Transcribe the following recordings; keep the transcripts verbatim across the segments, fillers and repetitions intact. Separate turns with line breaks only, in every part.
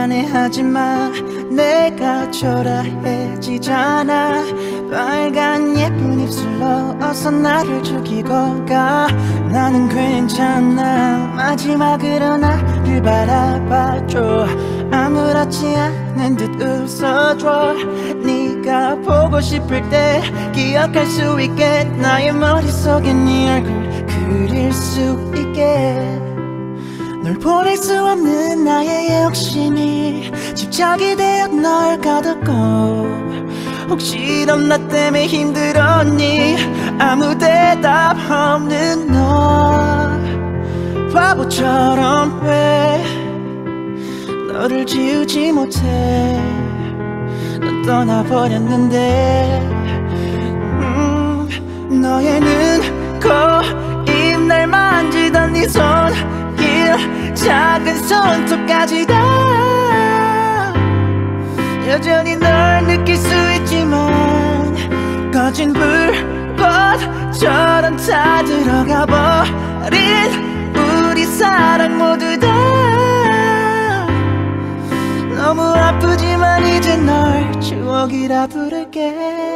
미안해하지만 내가 초라해지잖아. 빨간 예쁜 입술로 어서 나를 죽이고 가. 나는 괜찮아. 마지막으로 나를 바라봐줘. 아무렇지 않은 듯 웃어줘. 네가 보고 싶을 때 기억할 수 있게 나의 머릿속에 네 얼굴 그릴 수 있게. 널 보낼 수 없는 나의 욕심이 집착이 되어 널 가뒀고. 혹시 넌 나 때문에 힘들었니? 아무 대답 없는 너. 바보처럼 왜 너를 지우지 못해. 넌 떠나버렸는데. 음, 너의 눈, 코, 입, 날 만지던 네 손길, 작은 손톱까지 다 여전히 널 느낄 수 있지만 꺼진 불꽃처럼 다 들어가 버린 우리 사랑 모두 다 너무 아프지만 이제 널 추억이라 부를게.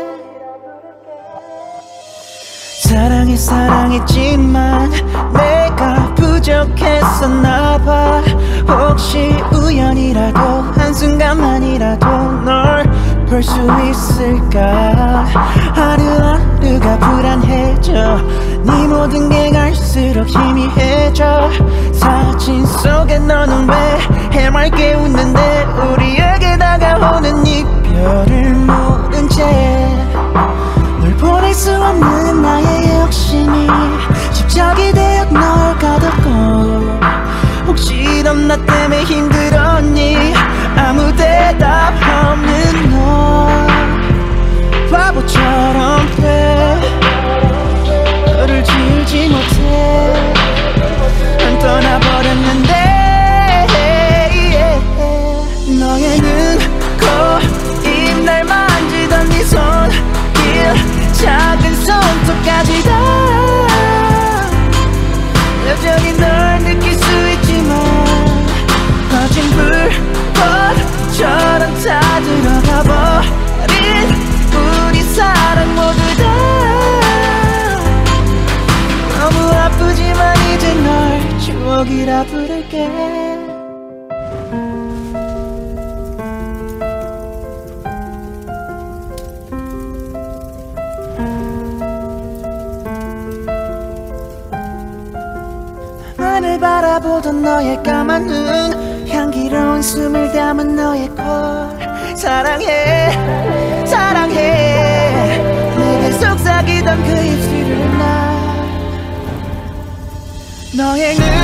사랑해 사랑했지만 내가 부족했었나봐. 혹시 우연이라도 한순간만이라도 널 볼 수 있을까. 하루하루가 불안해져. 네 모든 게 갈수록 희미해져. 사진 속에 너는 왜 해맑게 웃는데 우리에게 다가오는 이별을 모른 채. 널 보낼 수 없는 나의 욕심이 집착이 되어 널 가뒀고. 혹시 넌 나 때문에 힘들었니? 아무 대답 없는 너. 바보처럼 왜 너를 지우지 못해. 난 떠나버렸는데. 너의 눈, 코, 입, 날 만지던 네 손길, 작은 손톱까지 다 여전히 널 느낄 수 있지만 꺼진 불꽃처럼 다 들어가 버린 우리 사랑 모두 다 너무 아프지만 이제 널 추억이라 부를게. 하늘 바라보던 너의 까만 눈, 향기로운 숨을 담은 너의 콜. 사랑해 사랑해 내게 속삭이던 그 입술을 나. 너의 눈